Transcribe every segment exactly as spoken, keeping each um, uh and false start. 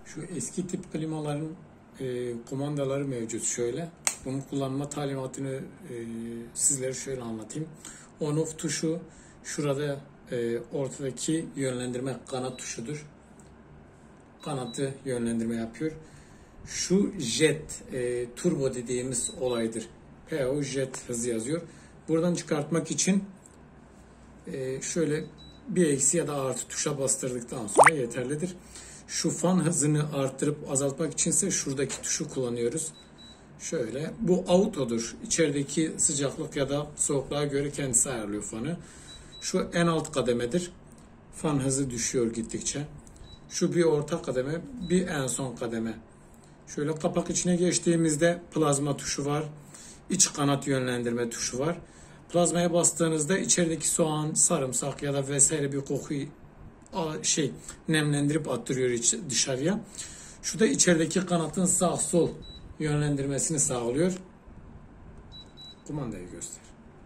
Şu eski tip klimaların e, kumandaları mevcut şöyle. Bunun kullanma talimatını e, sizlere şöyle anlatayım. On off tuşu şurada e, ortadaki yönlendirme kanat tuşudur. Kanatı yönlendirme yapıyor. Şu jet, e, turbo dediğimiz olaydır. P O jet hızı yazıyor. Buradan çıkartmak için e, şöyle bir eksi ya da artı tuşa bastırdıktan sonra yeterlidir. Şu fan hızını arttırıp azaltmak içinse şuradaki tuşu kullanıyoruz. Şöyle, bu autodur. İçerideki sıcaklık ya da soğukluğa göre kendisi ayarlıyor fanı. Şu en alt kademedir. Fan hızı düşüyor gittikçe. Şu bir orta kademe, bir en son kademe. Şöyle kapak içine geçtiğimizde plazma tuşu var. İç kanat yönlendirme tuşu var. Plazmaya bastığınızda içerideki soğan, sarımsak ya da vesaire bir kokuyu şey nemlendirip attırıyor iç, dışarıya. Şu da içerideki kanatın sağ sol yönlendirmesini sağlıyor. Kumandayı göster.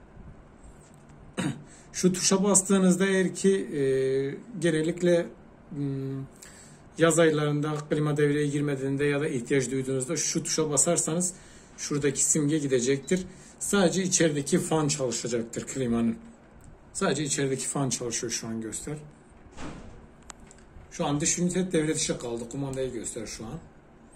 Şu tuşa bastığınızda eğer ki e, genellikle m, yaz aylarında klima devreye girmediğinde ya da ihtiyaç duyduğunuzda şu tuşa basarsanız şuradaki simge gidecektir. Sadece içerideki fan çalışacaktır klimanın. Sadece içerideki fan çalışıyor, şu an göster. Şu an dış ünite devre dışı kaldı. Kumandayı göster şu an.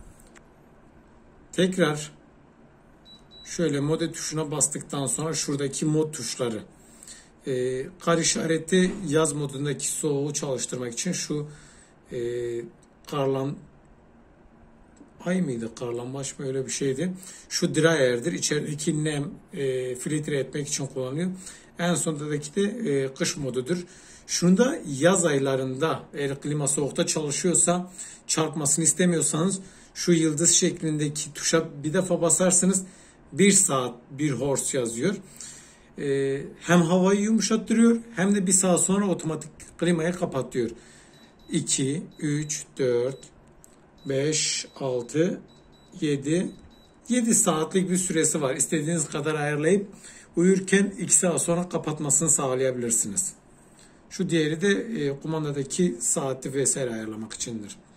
Tekrar şöyle mode tuşuna bastıktan sonra şuradaki mod tuşları. Ee, kar işareti yaz modundaki soğuğu çalıştırmak için şu e, karlan ay mıydı, karlanmaç mı, öyle bir şeydi. Şu dryer'dir. İçerideki nem e, filtre etmek için kullanılıyor. En sondaki de e, kış modudur. Şunda yaz aylarında eğer klima soğukta çalışıyorsa, çarpmasını istemiyorsanız şu yıldız şeklindeki tuşa bir defa basarsınız, bir saat bir horse yazıyor. Ee, hem havayı yumuşattırıyor hem de bir saat sonra otomatik klimayı kapatıyor. iki, üç, dört, beş, altı, yedi, yedi saatlik bir süresi var. İstediğiniz kadar ayarlayıp uyurken iki saat sonra kapatmasını sağlayabilirsiniz. Şu diğeri de e, kumandadaki saati vesaire ayarlamak içindir.